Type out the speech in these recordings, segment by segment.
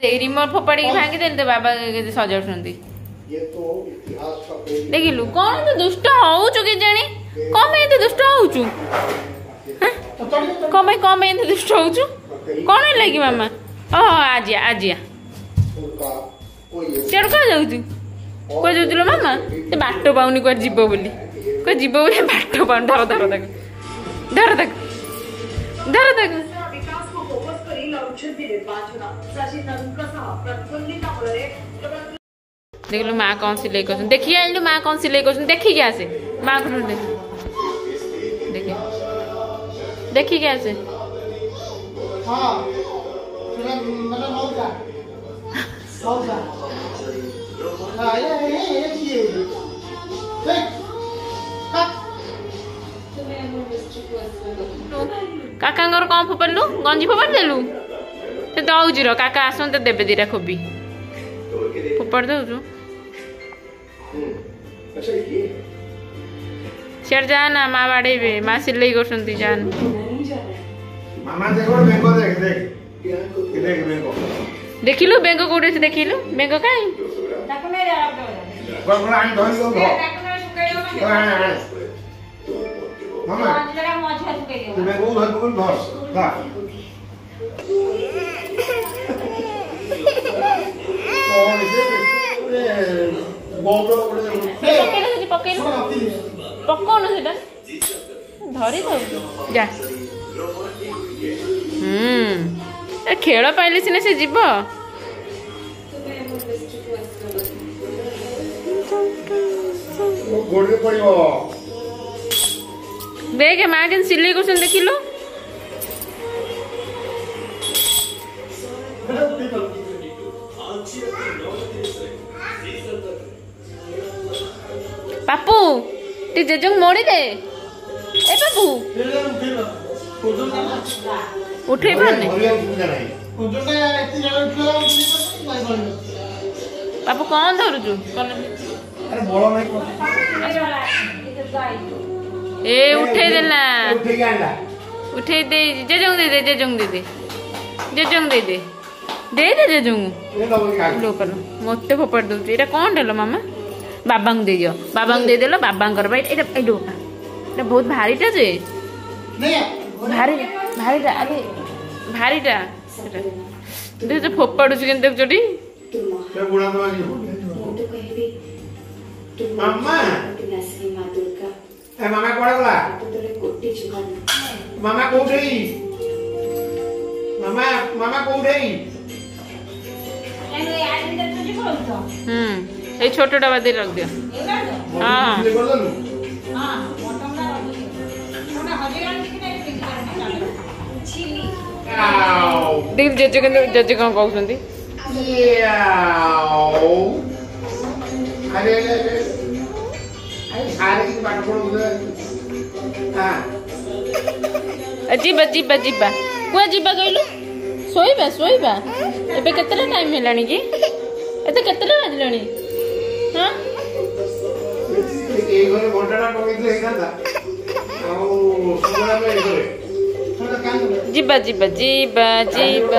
Remote फोपाड़ी भांगी देली तो बाबा सजाउछंती देखिलु कौन तो दुष्ट होउछु के जानी कौन में तो दुष्ट होउछु कौन में तो दुष्ट होउछु कौन लगी मामा ओ आजिया आजिया सेड को जाउछु को जाउछु मामा ते बाटो पाउनी को जीवो बोली को जीवो बोली बाटो पाउन धर धर तक धर तक धर तक देख लो माँ कौन सिलाई कर देखिए आइलु माँ कौन सिलाई कर देखी क्या से माँ को देखिए देखी क्या से काका कौन फोपाड़लु गंजी फोपाड़ देलु तो दौजी रो काका आसते देवे दीटा खोबी फोपाड़ दौचु सियाड़ जा ना माँ बाड़े माँ सिलाई कर जान देखिलु बेंग कौटे से देखिलु बेंग कहीं पकौन से धरी दो जा खेल पाइले सीना से जीव देख माँ के सिलाई कर देखिलु पापू ती जेजंग मोड़ी दे ए पापू उठे पाने पापू कौन धरुचु ए उठे देला उठे दे जेजंग दे दे जेजंग दे दे जेजंग दे दे दे दे जेजंग लोकल मते फोपाड़ दउची एटा कौन देलो मामा बाबा दे दियो बाबा दे देलो बाबा भाई एटा बहुत भारीटा जे भारी भारीटा अरे भारीटा दे तो फोपाड़ू के देख चोटी मामा ए मामा कोड़ा गला मामा कोठे मामा मामा कोठे ये छोटा डब्बा दे रख दियो हां देख जज कौन कहउछंती अरे सारे की बात पड़ो हां जीबा जीबा जीबा कुआ जीबा कहलु सोइबा सोइबा एबे केतरा टाइम हेलानी की एते केतरा बाजलानी हां ए घरे घंटाटा पकिले हेकाता आ सुगला पे घरे जीबा जीबा जीबा जीबा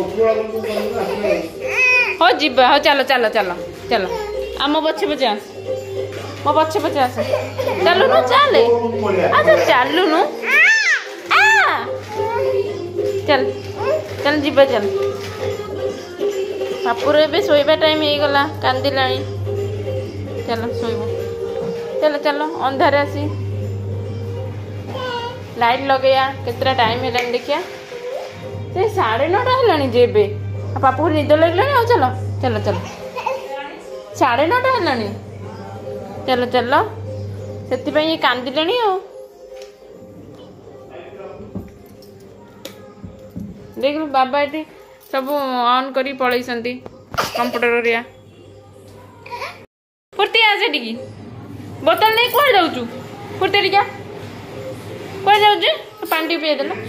हो जीबा हो चलो चलो चलो चलो आम पछे पछे आस मो पछे पछे आस चलो नु चले अच्छा चलु नु चल चल जीबा चल पापुर ए शोबा टाइम हो गला कांदिला चलो शोब चलो चलो अंधारे आसी लाइट लगेया केतरा टाइम है देखिया से 9:30 है जेबे पापू निद लगला चलो चलो चलो 9:30 है चलो चलो से कांदिले देख बाबा ये सब ऑन करी पलई कंप्यूटर रिया फुर्ती आसे टी बोतल नहीं कौन जाऊँ फुर्ती टिका कौन जाऊँ पानी टी पिए देला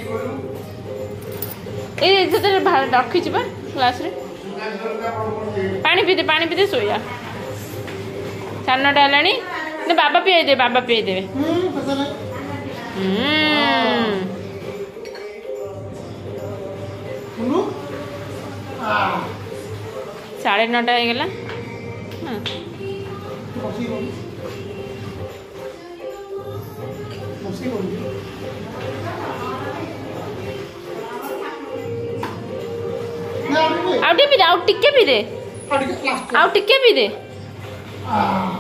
ये रखी ग्लास रे पानी पीते सोया 9:30 है बाबा पिए दे बाबा पिए देवे 9:30 ହେଇଗଲା। ହଁ ଆଉ ଟିକେ ପି ଦେ, ଆଉ ଟିକେ ପି ଦେ, ଆଉ ଟିକେ ପି ଦେ।